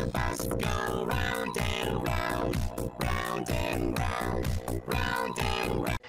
the bus go round and round, round and round, round and round.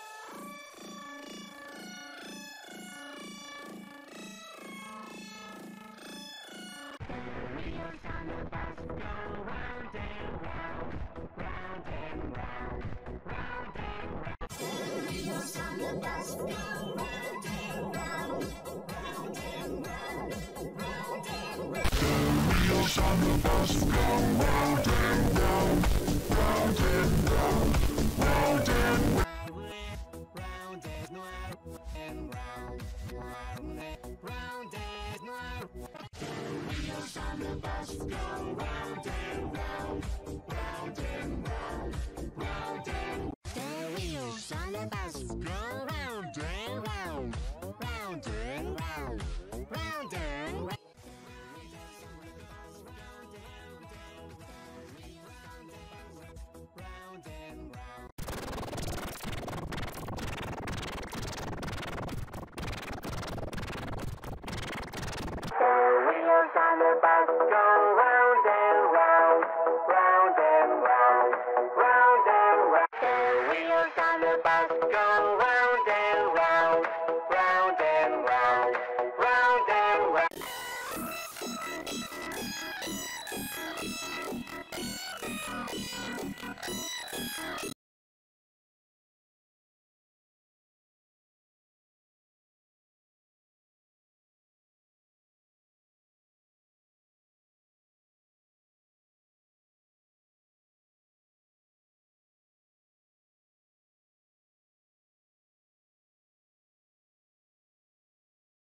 The wheels on the bus go round and round, round and round, round and round. The wheels on the bus go round and round, round and round, round and round. The wheels on the bus go round and round, round and round, round and round. Round and round and round, round and round. The wheels on the bus go round and round, round and round, round and round. The wheels on the bus go round and round, round and round, round and round. Round and round. The wheels on the bus go round and round, round and round, round and round. The wheels on the bus go round and round, round and round, round and round.